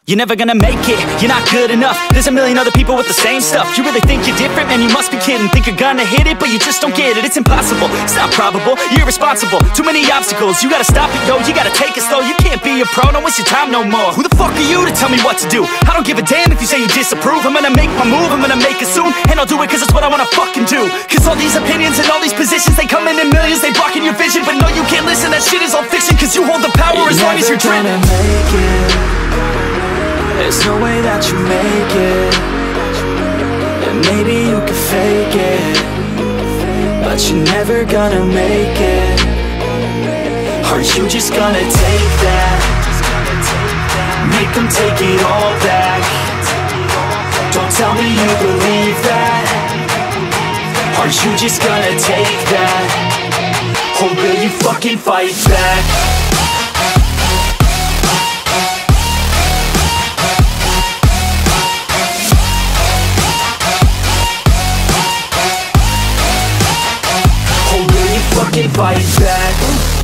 You're never gonna make it, you're not good enough. There's a million other people with the same stuff. You really think you're different? Man, you must be kidding. Think you're gonna hit it, but you just don't get it. It's impossible, it's not probable, you're irresponsible. Too many obstacles, you gotta stop it, yo. You gotta take it slow, you can't be a pro. Don't waste your time no more. Who the fuck are you to tell me what to do? I don't give a damn if you say you disapprove. I'm gonna make my move, I'm gonna make it soon. And I'll do it cause it's what I wanna fucking do. Cause all these opinions and all these positions, they come in millions, they blocking your vision. But no, you can't listen, that shit is all fiction. Cause you hold the power as long as you're driven. There's no way that you make it. And maybe you can fake it, but you're never gonna make it. Are you just gonna take that? Make them take it all back. Don't tell me you believe that. Are you just gonna take that? Or will you fucking fight back? Fight back.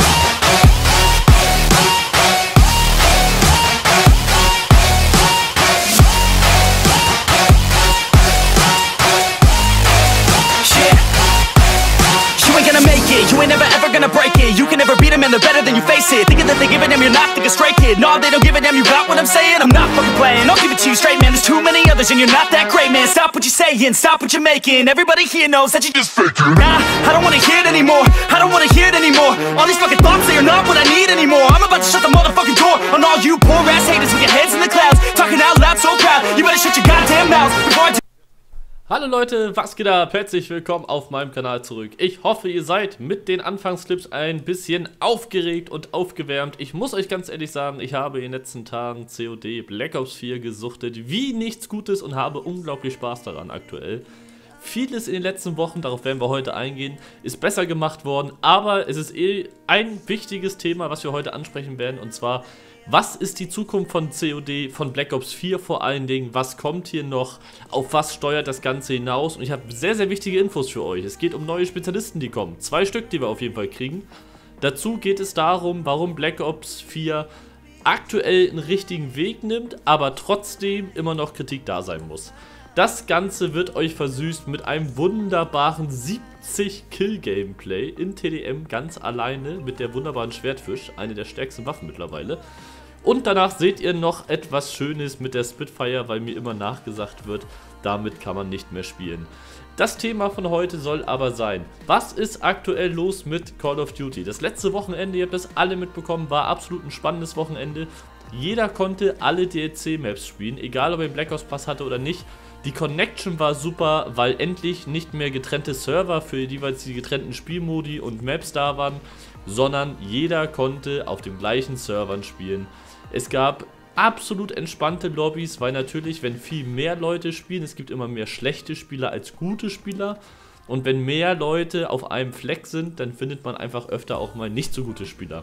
You ain't never ever gonna break it. You can never beat them and they're better than you face it. Thinking that they give a damn, you're not thinking straight, kid. No, they don't give a damn, you got what I'm saying? I'm not fucking playing, I'll give it to you straight, man. There's too many others and you're not that great, man. Stop what you're saying, stop what you're making. Everybody here knows that you just faking. Nah, I don't wanna hear it anymore, I don't wanna hear it anymore. All these fucking thoughts, they are not what I need anymore. I'm about to shut the motherfucking door on all you poor ass haters with your heads in the clouds, talking out loud so proud. You better shut your goddamn mouth before I do. Hallo Leute, was geht ab? Herzlich willkommen auf meinem Kanal zurück. Ich hoffe, ihr seid mit den Anfangsclips ein bisschen aufgeregt und aufgewärmt. Ich muss euch ganz ehrlich sagen, ich habe in den letzten Tagen COD Black Ops 4 gesuchtet wie nichts Gutes und habe unglaublich Spaß daran aktuell. Vieles in den letzten Wochen, darauf werden wir heute eingehen, ist besser gemacht worden, aber es ist ein wichtiges Thema, was wir heute ansprechen werden, und zwar: Was ist die Zukunft von COD, von Black Ops 4 vor allen Dingen? Was kommt hier noch? Auf was steuert das Ganze hinaus? Und ich habe sehr, sehr wichtige Infos für euch. Es geht um neue Spezialisten, die kommen. 2 Stück, die wir auf jeden Fall kriegen. Dazu geht es darum, warum Black Ops 4 aktuell einen richtigen Weg nimmt, aber trotzdem immer noch Kritik da sein muss. Das Ganze wird euch versüßt mit einem wunderbaren 70-Kill-Gameplay in TDM ganz alleine mit der wunderbaren Schwertfisch, eine der stärksten Waffen mittlerweile. Und danach seht ihr noch etwas Schönes mit der Spitfire, weil mir immer nachgesagt wird, damit kann man nicht mehr spielen. Das Thema von heute soll aber sein: Was ist aktuell los mit Call of Duty? Das letzte Wochenende, ihr habt das alle mitbekommen, war absolut ein spannendes Wochenende. Jeder konnte alle DLC-Maps spielen, egal ob er einen Black Ops Pass hatte oder nicht. Die Connection war super, weil endlich nicht mehr getrennte Server für jeweils die getrennten Spielmodi und Maps da waren, sondern jeder konnte auf den gleichen Servern spielen. Es gab absolut entspannte Lobbys, weil natürlich, wenn viel mehr Leute spielen, es gibt immer mehr schlechte Spieler als gute Spieler. Und wenn mehr Leute auf einem Fleck sind, dann findet man einfach öfter auch mal nicht so gute Spieler.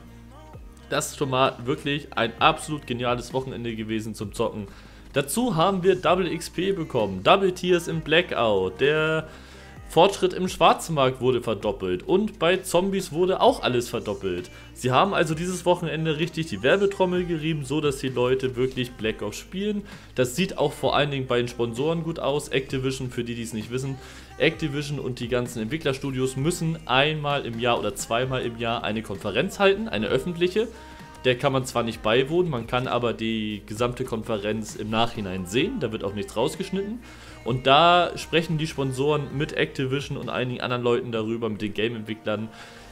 Das ist schon mal wirklich ein absolut geniales Wochenende gewesen zum Zocken. Dazu haben wir Double XP bekommen, Double Tiers im Blackout, der Fortschritt im Schwarzmarkt wurde verdoppelt und bei Zombies wurde auch alles verdoppelt. Sie haben also dieses Wochenende richtig die Werbetrommel gerieben, so dass die Leute wirklich Black Ops spielen. Das sieht auch vor allen Dingen bei den Sponsoren gut aus. Activision, für die es nicht wissen, Activision und die ganzen Entwicklerstudios müssen einmal im Jahr oder zweimal im Jahr eine Konferenz halten, eine öffentliche. Der kann man zwar nicht beiwohnen, man kann aber die gesamte Konferenz im Nachhinein sehen, da wird auch nichts rausgeschnitten. Und da sprechen die Sponsoren mit Activision und einigen anderen Leuten darüber, mit den Game-Entwicklern,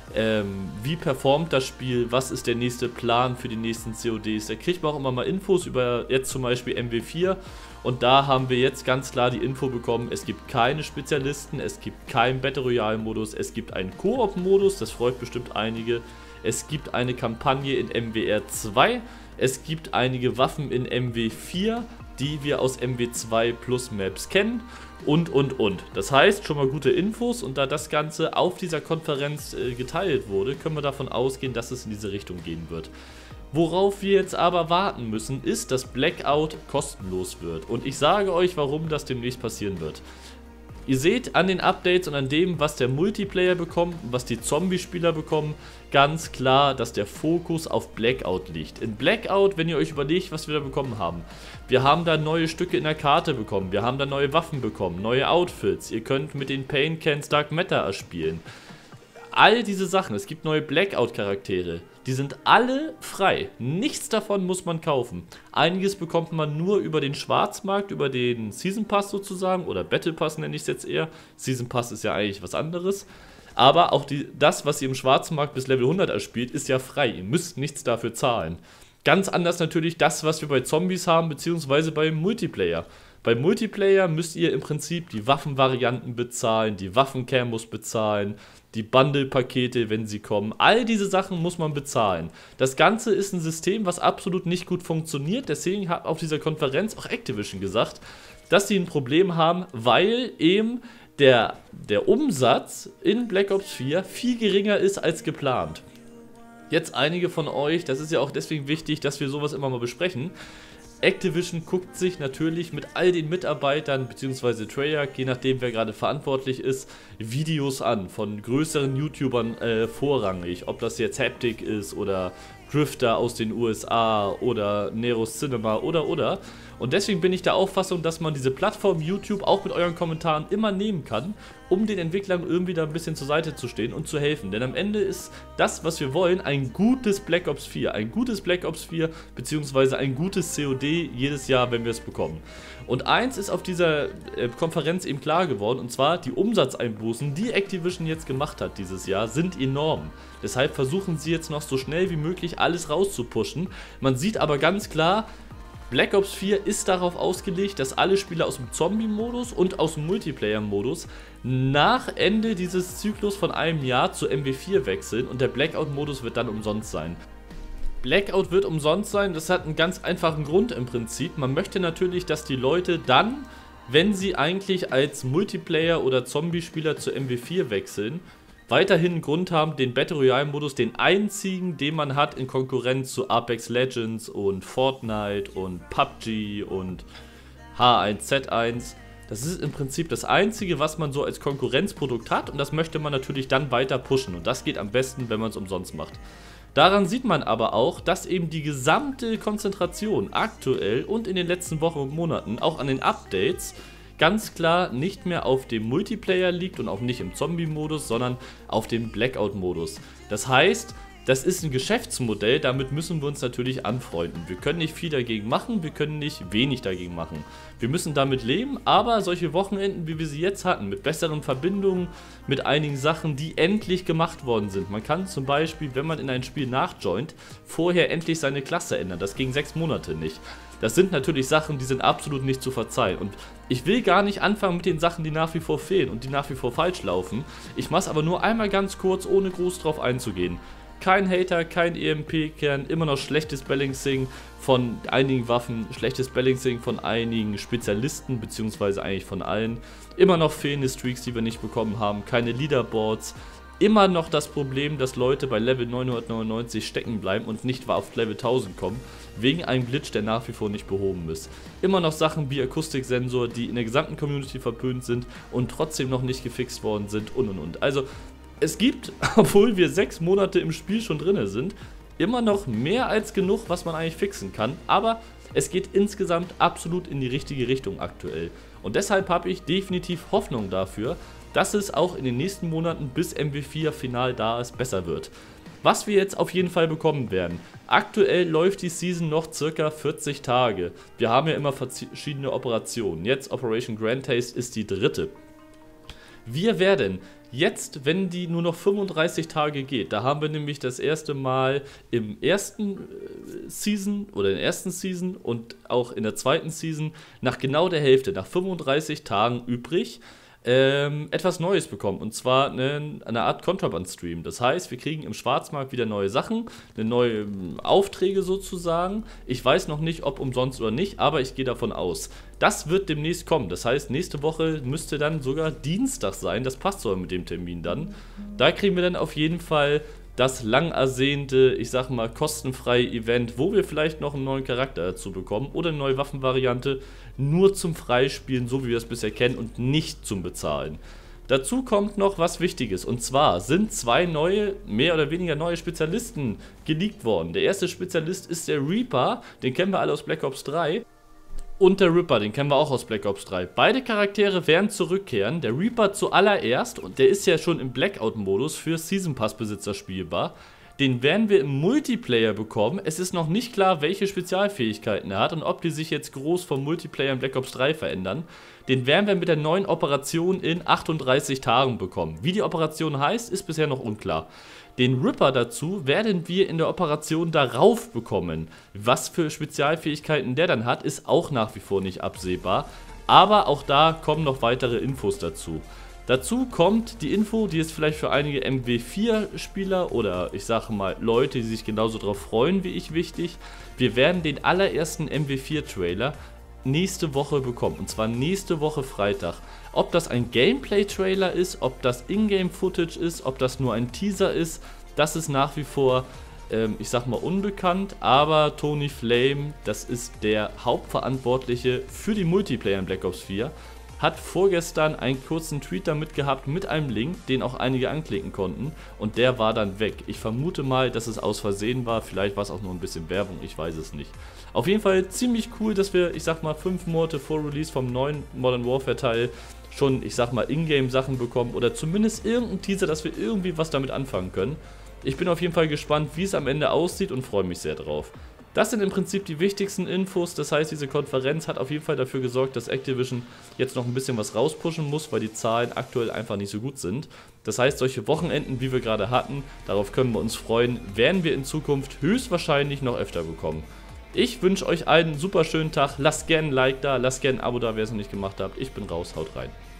wie performt das Spiel, was ist der nächste Plan für die nächsten CODs. Da kriegt man auch immer mal Infos über jetzt zum Beispiel MW4. Und da haben wir jetzt ganz klar die Info bekommen, es gibt keine Spezialisten, es gibt keinen Battle Royale Modus, es gibt einen Koop-Modus, das freut bestimmt einige. Es gibt eine Kampagne in MWR 2, es gibt einige Waffen in MW4, die wir aus MW2 Plus Maps kennen und. Das heißt, schon mal gute Infos, und da das Ganze auf dieser Konferenz geteilt wurde, können wir davon ausgehen, dass es in diese Richtung gehen wird. Worauf wir jetzt aber warten müssen, ist, dass Blackout kostenlos wird. Und ich sage euch, warum das demnächst passieren wird. Ihr seht an den Updates und an dem, was der Multiplayer bekommt, was die Zombie-Spieler bekommen, ganz klar, dass der Fokus auf Blackout liegt. In Blackout, wenn ihr euch überlegt, was wir da bekommen haben, wir haben da neue Stücke in der Karte bekommen, wir haben da neue Waffen bekommen, neue Outfits, ihr könnt mit den Pain Cans Dark Matter erspielen. All diese Sachen, es gibt neue Blackout-Charaktere, die sind alle frei. Nichts davon muss man kaufen. Einiges bekommt man nur über den Schwarzmarkt, über den Season Pass sozusagen, oder Battle Pass nenne ich es jetzt eher. Season Pass ist ja eigentlich was anderes. Aber auch das, was ihr im Schwarzmarkt bis Level 100 erspielt, ist ja frei. Ihr müsst nichts dafür zahlen. Ganz anders natürlich das, was wir bei Zombies haben, beziehungsweise beim Multiplayer. Bei Multiplayer müsst ihr im Prinzip die Waffenvarianten bezahlen, die Waffencamos bezahlen, die Bundle-Pakete, wenn sie kommen. All diese Sachen muss man bezahlen. Das Ganze ist ein System, was absolut nicht gut funktioniert. Deswegen hat auf dieser Konferenz auch Activision gesagt, dass sie ein Problem haben, weil eben der Umsatz in Black Ops 4 viel geringer ist als geplant. Jetzt einige von euch, das ist ja auch deswegen wichtig, dass wir sowas immer mal besprechen. Activision guckt sich natürlich mit all den Mitarbeitern bzw. Treyarch, je nachdem wer gerade verantwortlich ist, Videos an von größeren YouTubern vorrangig. Ob das jetzt Haptic ist oder Drifter aus den USA oder Nero Cinema oder. Und deswegen bin ich der Auffassung, dass man diese Plattform YouTube auch mit euren Kommentaren immer nehmen kann, um den Entwicklern irgendwie da ein bisschen zur Seite zu stehen und zu helfen. Denn am Ende ist das, was wir wollen, ein gutes Black Ops 4. Ein gutes Black Ops 4 bzw. ein gutes COD jedes Jahr, wenn wir es bekommen. Und eins ist auf dieser Konferenz eben klar geworden, und zwar die Umsatzeinbußen, die Activision jetzt gemacht hat dieses Jahr, sind enorm. Deshalb versuchen sie jetzt noch so schnell wie möglich alles rauszupushen. Man sieht aber ganz klar, Black Ops 4 ist darauf ausgelegt, dass alle Spieler aus dem Zombie-Modus und aus dem Multiplayer-Modus nach Ende dieses Zyklus von einem Jahr zu MW4 wechseln und der Blackout-Modus wird dann umsonst sein. Blackout wird umsonst sein, das hat einen ganz einfachen Grund im Prinzip. Man möchte natürlich, dass die Leute dann, wenn sie eigentlich als Multiplayer- oder Zombie-Spieler zu MW4 wechseln, weiterhin einen Grund haben, den Battle Royale-Modus, den einzigen, den man hat in Konkurrenz zu Apex Legends und Fortnite und PUBG und H1Z1. Das ist im Prinzip das Einzige, was man so als Konkurrenzprodukt hat und das möchte man natürlich dann weiter pushen und das geht am besten, wenn man es umsonst macht. Daran sieht man aber auch, dass eben die gesamte Konzentration aktuell und in den letzten Wochen und Monaten auch an den Updates ganz klar nicht mehr auf dem Multiplayer liegt und auch nicht im Zombie-Modus, sondern auf dem Blackout-Modus. Das heißt, das ist ein Geschäftsmodell, damit müssen wir uns natürlich anfreunden. Wir können nicht viel dagegen machen, wir können nicht wenig dagegen machen. Wir müssen damit leben, aber solche Wochenenden, wie wir sie jetzt hatten, mit besseren Verbindungen, mit einigen Sachen, die endlich gemacht worden sind. Man kann zum Beispiel, wenn man in ein Spiel nachjoint, vorher endlich seine Klasse ändern. Das ging 6 Monate nicht. Das sind natürlich Sachen, die sind absolut nicht zu verzeihen. Und ich will gar nicht anfangen mit den Sachen, die nach wie vor fehlen und die nach wie vor falsch laufen. Ich mache es aber nur einmal ganz kurz, ohne groß drauf einzugehen. Kein Hater, kein EMP-Kern, immer noch schlechtes Balancing von einigen Waffen, schlechtes Balancing von einigen Spezialisten, beziehungsweise eigentlich von allen. Immer noch fehlende Streaks, die wir nicht bekommen haben, keine Leaderboards. Immer noch das Problem, dass Leute bei Level 999 stecken bleiben und nicht auf Level 1000 kommen, wegen einem Glitch, der nach wie vor nicht behoben ist. Immer noch Sachen wie Akustiksensor, die in der gesamten Community verpönt sind und trotzdem noch nicht gefixt worden sind und. Also es gibt, obwohl wir 6 Monate im Spiel schon drin sind, immer noch mehr als genug, was man eigentlich fixen kann, aber es geht insgesamt absolut in die richtige Richtung aktuell. Und deshalb habe ich definitiv Hoffnung dafür, dass es auch in den nächsten Monaten, bis MW4 final da ist, besser wird. Was wir jetzt auf jeden Fall bekommen werden. Aktuell läuft die Season noch circa 40 Tage. Wir haben ja immer verschiedene Operationen. Jetzt Operation Grand Taste ist die 3. Wir werden jetzt, wenn die nur noch 35 Tage geht, da haben wir nämlich das erste Mal im ersten Season oder in der ersten Season und auch in der zweiten Season nach genau der Hälfte, nach 35 Tagen übrig, etwas Neues bekommen, und zwar eine Art Contraband-Stream. Das heißt, wir kriegen im Schwarzmarkt wieder neue Sachen, neue Aufträge sozusagen. Ich weiß noch nicht, ob umsonst oder nicht, aber ich gehe davon aus. Das wird demnächst kommen. Das heißt, nächste Woche müsste dann sogar Dienstag sein. Das passt sogar mit dem Termin dann. Da kriegen wir dann auf jeden Fall das lang ersehnte, ich sag mal, kostenfreie Event, wo wir vielleicht noch einen neuen Charakter dazu bekommen oder eine neue Waffenvariante, nur zum Freispielen, so wie wir es bisher kennen und nicht zum Bezahlen. Dazu kommt noch was Wichtiges, und zwar sind 2 neue, mehr oder weniger neue Spezialisten geleakt worden. Der erste Spezialist ist der Reaper, den kennen wir alle aus Black Ops 3. Und der Ripper, den kennen wir auch aus Black Ops 3. Beide Charaktere werden zurückkehren. Der Reaper zuallererst, und der ist ja schon im Blackout-Modus für Season Pass-Besitzer spielbar. Den werden wir im Multiplayer bekommen. Es ist noch nicht klar, welche Spezialfähigkeiten er hat und ob die sich jetzt groß vom Multiplayer in Black Ops 3 verändern. Den werden wir mit der neuen Operation in 38 Tagen bekommen. Wie die Operation heißt, ist bisher noch unklar. Den Ripper dazu werden wir in der Operation darauf bekommen. Was für Spezialfähigkeiten der dann hat, ist auch nach wie vor nicht absehbar. Aber auch da kommen noch weitere Infos dazu. Dazu kommt die Info, die ist vielleicht für einige MW4-Spieler oder ich sage mal Leute, die sich genauso drauf freuen wie ich, wichtig. Wir werden den allerersten MW4-Trailer nächste Woche bekommen, und zwar nächste Woche Freitag. Ob das ein Gameplay-Trailer ist, ob das Ingame-Footage ist, ob das nur ein Teaser ist, das ist nach wie vor, ich sag mal, unbekannt, aber Tony Flame, das ist der Hauptverantwortliche für die Multiplayer in Black Ops 4, hat vorgestern einen kurzen Tweet damit gehabt mit einem Link, den auch einige anklicken konnten, und der war dann weg. Ich vermute mal, dass es aus Versehen war, vielleicht war es auch nur ein bisschen Werbung, ich weiß es nicht. Auf jeden Fall ziemlich cool, dass wir, ich sag mal, 5 Monate vor Release vom neuen Modern Warfare Teil schon, ich sag mal, Ingame Sachen bekommen oder zumindest irgendein Teaser, dass wir irgendwie was damit anfangen können. Ich bin auf jeden Fall gespannt, wie es am Ende aussieht und freue mich sehr drauf. Das sind im Prinzip die wichtigsten Infos, das heißt, diese Konferenz hat auf jeden Fall dafür gesorgt, dass Activision jetzt noch ein bisschen was rauspushen muss, weil die Zahlen aktuell einfach nicht so gut sind. Das heißt, solche Wochenenden, wie wir gerade hatten, darauf können wir uns freuen, werden wir in Zukunft höchstwahrscheinlich noch öfter bekommen. Ich wünsche euch allen einen super schönen Tag, lasst gerne ein Like da, lasst gerne ein Abo da, wer es noch nicht gemacht hat. Ich bin raus, haut rein.